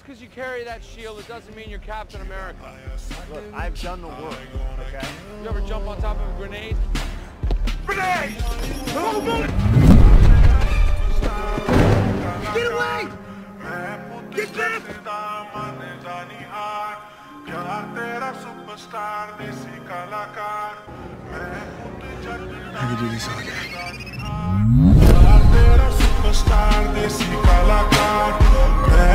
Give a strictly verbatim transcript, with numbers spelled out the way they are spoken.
just because you carry that shield, it doesn't mean you're Captain America. Look, I've done the work, okay? You ever jump on top of a grenade? Grenade! Move it! Get away! Get back! I could do this all day. Superstar, DISI, KALAKAR.